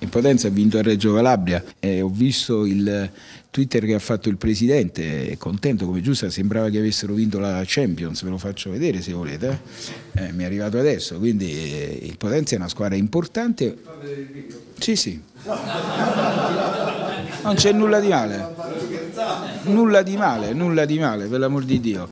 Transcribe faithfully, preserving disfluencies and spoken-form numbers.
Il Potenza ha vinto a Reggio Calabria e ho visto il Twitter che ha fatto il presidente, è contento come giusta, sembrava che avessero vinto la Champions, ve lo faccio vedere se volete, eh, mi è arrivato adesso, quindi eh, il Potenza è una squadra importante. Sì, sì. Non c'è nulla di male, nulla di male, nulla di male, per l'amor di Dio.